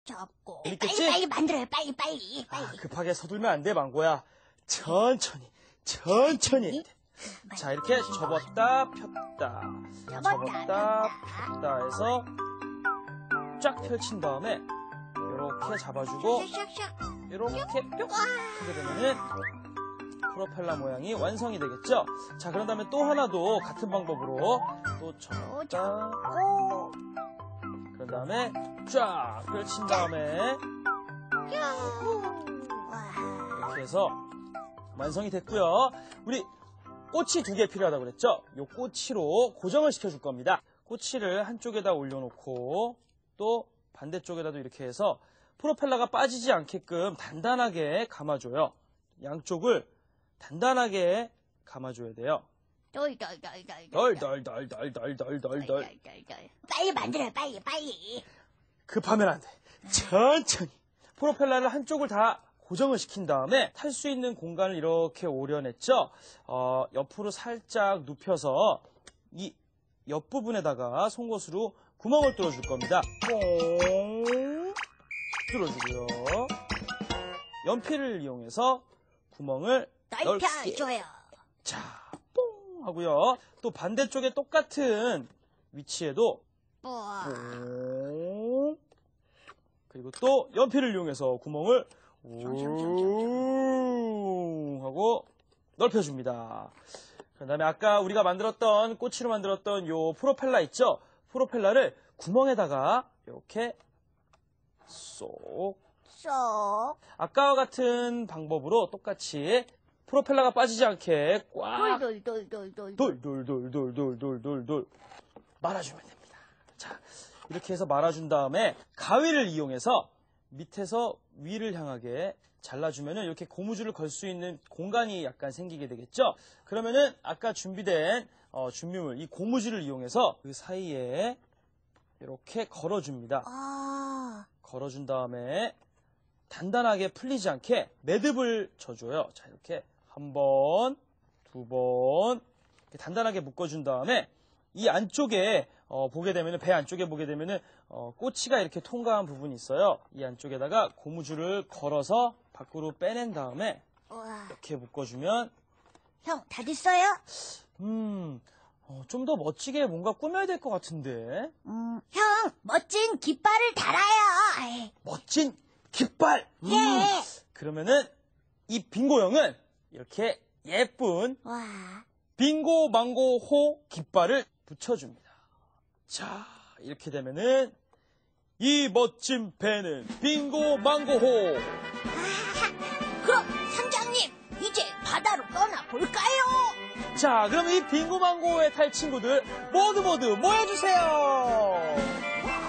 접고. 재밌겠지? 빨리 만들어요. 빨리. 급하게 서둘면 안 돼, 망고야. 천천히 해야 돼. 자, 이렇게 접었다 폈다 폈다 해서 쫙 펼친 다음에 이렇게 잡아주고 이렇게 뿅 하게 되면은 프로펠러 모양이 완성이 되겠죠? 자, 그런 다음에 또 하나도 같은 방법으로 또 접었다 그런 다음에 쫙 펼친 다음에 이렇게 해서 완성이 됐고요. 우리 꼬치 2개 필요하다고 그랬죠? 요 꼬치로 고정을 시켜줄 겁니다. 꼬치를 한쪽에다 올려놓고 또 반대쪽에다도 이렇게 해서 프로펠러가 빠지지 않게끔 단단하게 감아줘요. 양쪽을 단단하게 감아줘야 돼요. 덜. 빨리 만들어요. 빨리. 급하면 안 돼. 천천히. 프로펠러를 한쪽을 다 고정을 시킨 다음에 탈 수 있는 공간을 이렇게 오려냈죠. 옆으로 살짝 눕혀서 이 옆부분에다가 송곳으로 구멍을 뚫어줄 겁니다. 뽕 뚫어주고요. 연필을 이용해서 구멍을 넓혀줘요. 자, 뽕 하고요. 또 반대쪽에 똑같은 위치에도 뽕 그리고 또 연필을 이용해서 구멍을 우 하고 넓혀줍니다. 그 다음에 아까 우리가 만들었던 꼬치로 만들었던 요 프로펠러 있죠? 프로펠러를 구멍에다가 이렇게 쏙 아까와 같은 방법으로 똑같이 프로펠러가 빠지지 않게 꽉 돌 말아주면 됩니다. 자, 이렇게 해서 말아준 다음에 가위를 이용해서 밑에서 위를 향하게 잘라주면은 이렇게 고무줄을 걸 수 있는 공간이 약간 생기게 되겠죠? 그러면은 아까 준비된 준비물, 이 고무줄을 이용해서 그 사이에 이렇게 걸어줍니다. 걸어준 다음에 단단하게 풀리지 않게 매듭을 쳐줘요. 자, 이렇게 한 번, 두 번, 이렇게 단단하게 묶어준 다음에 이 안쪽에 보게 되면은 배 안쪽에 보게 되면은 꼬치가 이렇게 통과한 부분이 있어요. 이 안쪽에다가 고무줄을 걸어서 밖으로 빼낸 다음에 이렇게 묶어주면 형, 다 됐어요? 좀 더 멋지게 뭔가 꾸며야 될 것 같은데. 형, 멋진 깃발을 달아요. 멋진 깃발. 예. 그러면은 이 빙고형은 이렇게 예쁜 빙고 망고 호 깃발을 붙여줍니다. 자, 이렇게 되면은 이 멋진 배는 빙고 망고 호. 그럼 선장님, 이제 바다로 떠나볼까요? 자, 그럼 이 빙고 망고호에 탈 친구들 모두 모여주세요.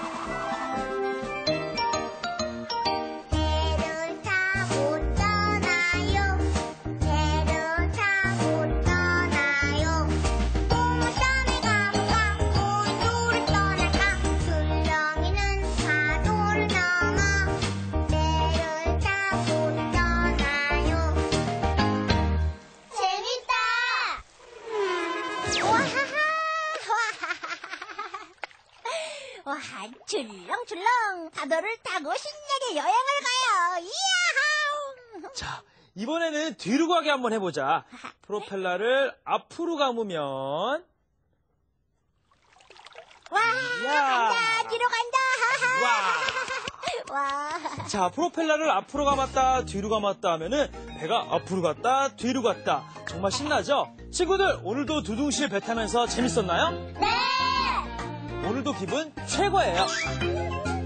출렁출렁 파도를 타고 신나게 여행을 가요. 이야! 자, 이번에는 뒤로 가게 한번 해보자. 프로펠러를 앞으로 감으면 간다. 뒤로 간다. 와. 자, 프로펠러를 앞으로 감았다 뒤로 감았다 하면은 배가 앞으로 갔다 뒤로 갔다. 정말 신나죠? 친구들, 오늘도 두둥실 배 타면서 재밌었나요? 네. 오늘도 기분 최고예요.